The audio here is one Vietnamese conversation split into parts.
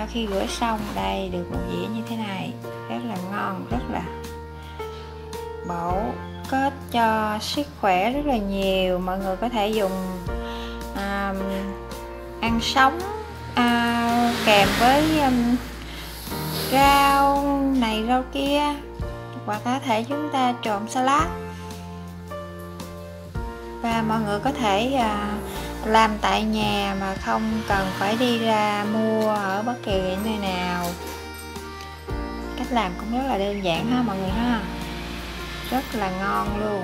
sau khi rửa xong đây được một dĩa như thế này, rất là ngon, rất là bổ, có cho sức khỏe rất là nhiều. Mọi người có thể dùng ăn sống kèm với rau này rau kia, hoặc có thể chúng ta trộn salad. Và mọi người có thể làm tại nhà mà không cần phải đi ra mua ở bất kỳ nơi nào. Cách làm cũng rất là đơn giản ha mọi người ha, rất là ngon luôn.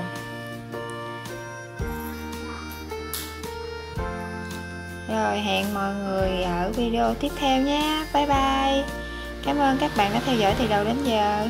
Rồi hẹn mọi người ở video tiếp theo nhé. Bye bye. Cảm ơn các bạn đã theo dõi từ đầu đến giờ.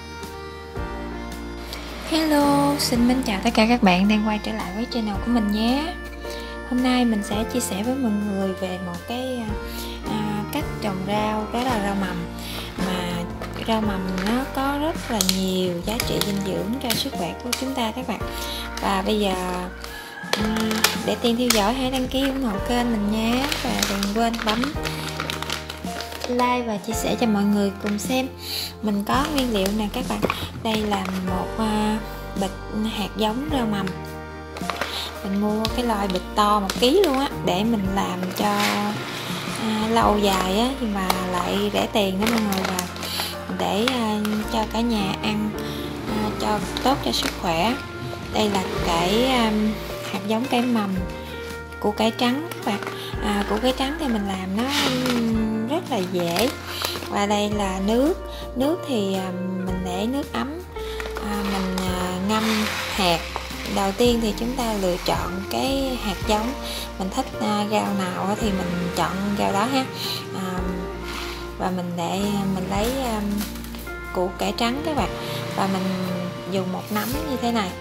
Hello, xin mến chào tất cả các bạn đang quay trở lại với channel của mình nhé. Hôm nay mình sẽ chia sẻ với mọi người về một cái cách trồng rau, đó là rau mầm. Mà rau mầm nó có rất là nhiều giá trị dinh dưỡng cho sức khỏe của chúng ta các bạn. Và bây giờ để tiền theo dõi hãy đăng ký ủng hộ kênh mình nhé. Và đừng quên bấm like và chia sẻ cho mọi người cùng xem. Mình có nguyên liệu nè các bạn. Đây là một bịch hạt giống rau mầm. Mình mua cái loại bịch to 1 kg luôn á, để mình làm cho lâu dài á, nhưng mà lại rẻ tiền đó mọi người, và để cho cả nhà ăn cho tốt cho sức khỏe. Đây là hạt giống cải mầm, củ cải trắng các bạn. Củ cải trắng thì mình làm nó rất là dễ. Và đây là nước thì mình để nước ấm, mình ngâm hạt. Đầu tiên thì chúng ta lựa chọn cái hạt giống, mình thích rau nào thì mình chọn rau đó ha. Và mình lấy củ cải trắng các bạn, và mình dùng một nắm như thế này.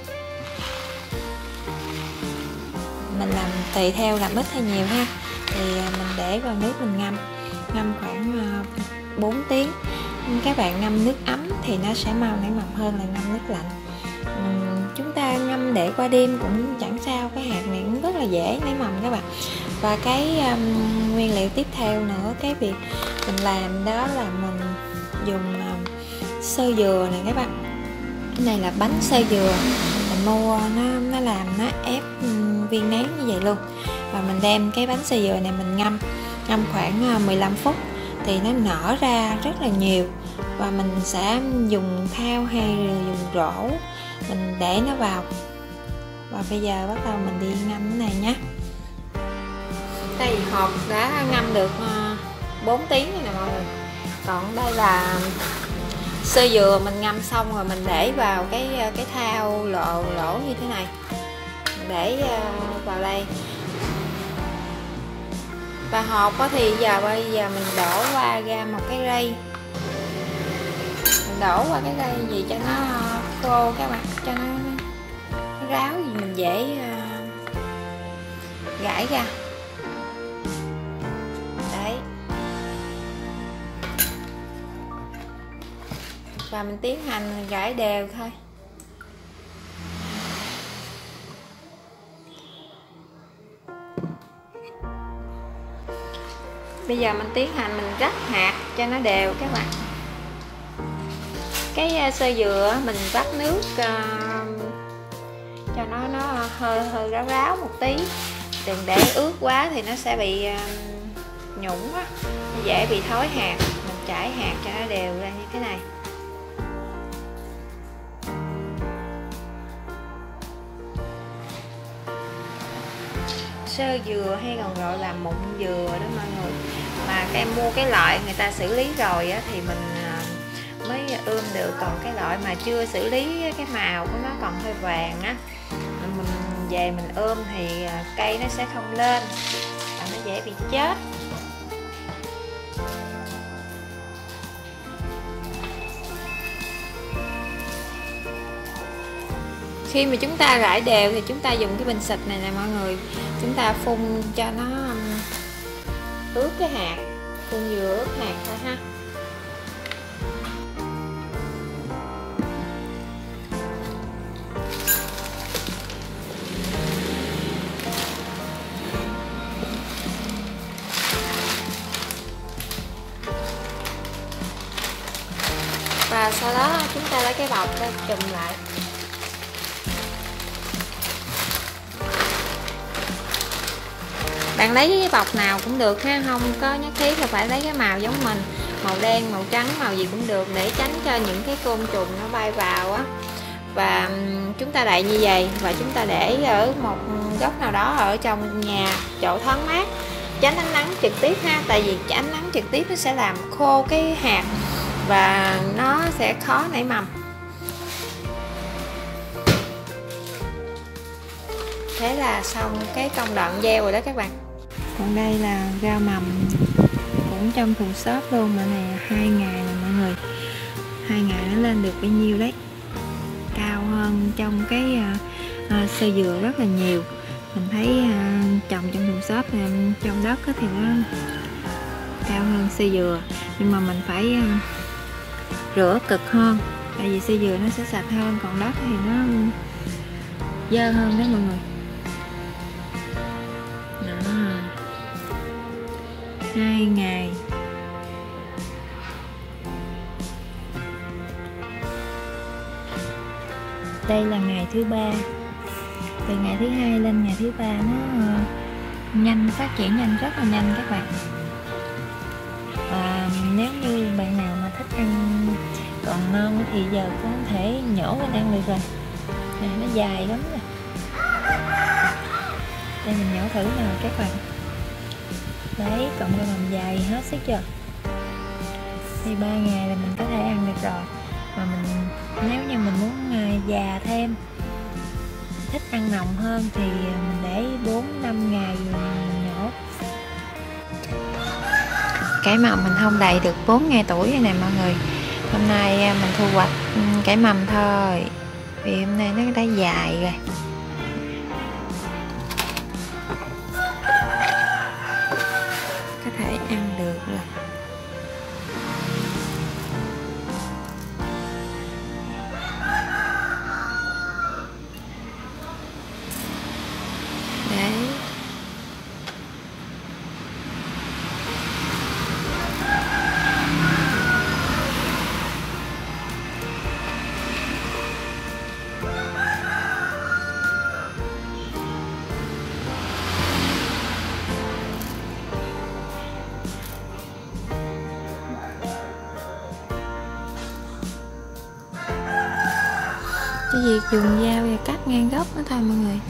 Mình làm tùy theo làm ít hay nhiều ha. Thì mình để vào nước, mình ngâm khoảng 4 tiếng. Các bạn ngâm nước ấm thì nó sẽ mau nảy mầm hơn là ngâm nước lạnh. Chúng ta ngâm để qua đêm cũng chẳng sao, cái hạt này cũng rất là dễ nảy mầm các bạn. Và cái nguyên liệu tiếp theo nữa, cái việc mình làm đó là mình dùng xơ dừa này các bạn. Cái này là bánh xơ dừa, mình mua nó làm nó ép viên nén như vậy luôn. Và mình đem cái bánh xơ dừa này mình ngâm khoảng 15 phút thì nó nở ra rất là nhiều. Và mình sẽ dùng thao hay dùng rổ mình để nó vào. Và bây giờ bắt đầu mình đi ngâm cái này nhé. Đây hộp đã ngâm được 4 tiếng rồi nè mọi người. Còn đây là xơ dừa mình ngâm xong rồi, mình để vào cái thao lỗ như thế này, mình để vào đây. Và hộp thì bây giờ mình đổ ra một cái rây, mình đổ qua cái rây gì cho nó khô các bạn, cho nó ráo gì mình dễ gãi ra. Đấy. Và mình tiến hành gãi đều thôi. Bây giờ mình tiến hành mình rắc hạt cho nó đều các bạn. Cái xơ dừa mình vắt nước cho nó hơi ráo một tí, đừng để ướt quá thì nó sẽ bị nhũn á, dễ bị thối hạt. Mình trải hạt cho nó đều ra như thế này. Xơ dừa hay còn gọi là mụn dừa đó mọi người, mà em mua cái loại người ta xử lý rồi á thì mình mới ươm được. Còn cái loại mà chưa xử lý, cái màu của nó còn hơi vàng á, mình về mình ươm thì cây nó sẽ không lên và nó dễ bị chết. Khi mà chúng ta rải đều thì chúng ta dùng cái bình xịt này nè mọi người, chúng ta phun cho nó ướt cái hạt, phun vừa ướt hạt thôi ha. Và sau đó chúng ta lấy cái bọc ra trùm lại. Bạn lấy cái bọc nào cũng được ha, không có nhất thiết là phải lấy cái màu giống mình, màu đen, màu trắng, màu gì cũng được, để tránh cho những cái côn trùng nó bay vào á. Và chúng ta đậy như vậy và chúng ta để ở một góc nào đó ở trong nhà, chỗ thoáng mát, tránh ánh nắng trực tiếp ha, tại vì ánh nắng trực tiếp nó sẽ làm khô cái hạt và nó sẽ khó nảy mầm. Thế là xong cái công đoạn gieo rồi đó các bạn. Còn đây là rau mầm cũng trong thùng xốp luôn, mà này 2 ngày nè mọi người, 2 ngày nó lên được bao nhiêu đấy, cao hơn trong cái xơ dừa rất là nhiều. Mình thấy trồng trong thùng xốp này, trong đất thì nó cao hơn xơ dừa, nhưng mà mình phải rửa cực hơn, tại vì xơ dừa nó sẽ sạch hơn, còn đất thì nó dơ hơn đó mọi người. Đó. 2 ngày. Đây là ngày thứ 3. Từ ngày thứ 2 lên ngày thứ 3 nó nhanh, phát triển nhanh, rất là nhanh các bạn. Và nếu như bạn nào mà thích ăn còn non thì giờ có thể nhổ lên ăn được rồi. Này nó dài lắm rồi. Đây mình nhổ thử nào các bạn. Đấy, cộng ra làm dài hết sức chưa? Thì 3 ngày là mình có thể ăn được rồi. Mà mình nếu như mình muốn già thêm, thích ăn nồng hơn thì mình để 4-5 ngày mình nhổ. Cải mầm mình không đầy được 4 ngày tuổi rồi nè mọi người. Hôm nay mình thu hoạch cải mầm thôi, vì hôm nay nó đã dài rồi. Có thể ăn được rồi. Đấy. Cái việc dùng dao và cắt ngang gốc nó thôi mọi người.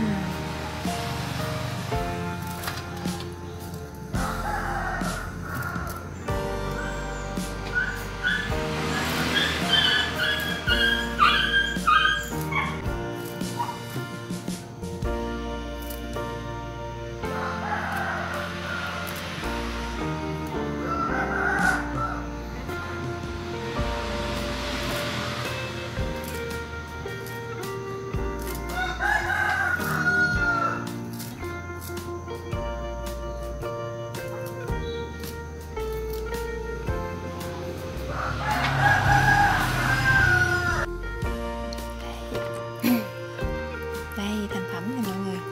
Đây thành phẩm này mọi người.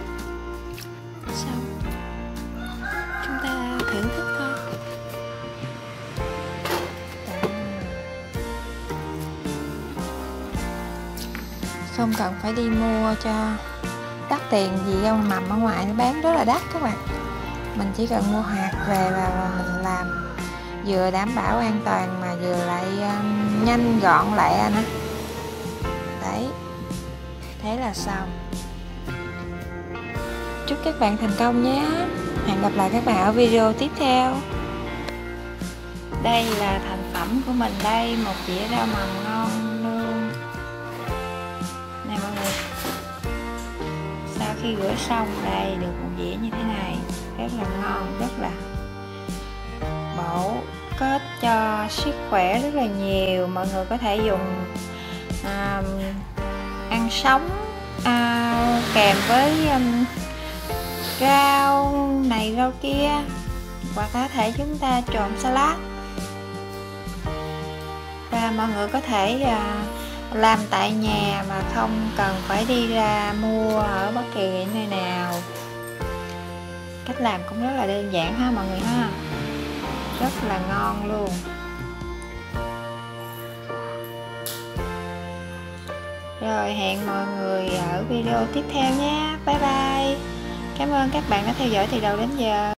Xong, chúng ta thưởng thức thôi. Không cần phải đi mua cho đắt tiền gì rau mầm ở ngoài nó bán rất là đắt các bạn. Mình chỉ cần mua hạt về và mình làm, vừa đảm bảo an toàn mà vừa lại nhanh gọn lẹ nữa. Đấy, thế là xong. Chúc các bạn thành công nhé. Hẹn gặp lại các bạn ở video tiếp theo. Đây là thành phẩm của mình đây, một dĩa rau mầm ngon luôn nè mọi người. Sau khi rửa xong đây được một dĩa như thế này, rất là ngon, rất là bổ kết cho sức khỏe rất là nhiều. Mọi người có thể dùng ăn sống kèm với rau này rau kia, hoặc có thể chúng ta trộn salad. Và mọi người có thể làm tại nhà mà không cần phải đi ra mua ở bất kỳ nơi nào. Cách làm cũng rất là đơn giản ha mọi người ha, rất là ngon luôn. rồi hẹn mọi người ở video tiếp theo nhé. Bye bye. Cảm ơn các bạn đã theo dõi từ đầu đến giờ.